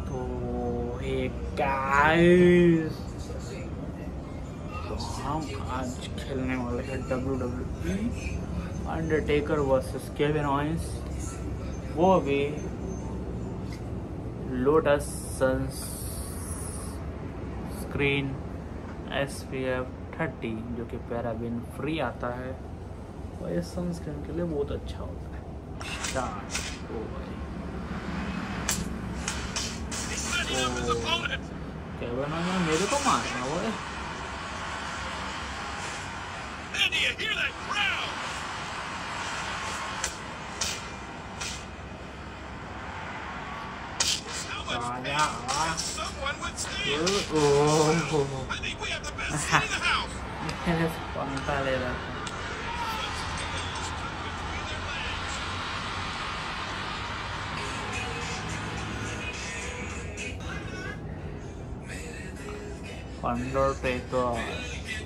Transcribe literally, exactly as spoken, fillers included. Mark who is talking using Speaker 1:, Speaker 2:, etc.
Speaker 1: तो hey guys, तो हम आज खेलने वाले हैं W W E Undertaker versus Kevin Owens, वो भी Lotus sunscreen S P F thirty, जो कि पैराबिन फ्री आता है और ये सनस्क्रीन के लिए बहुत अच्छा होता है। स्टार्ट हो गई। केविन ओवेंस मेरे को मारना वो है। आजा आ मैंने पंखा ले रहा था। अंडरटेकर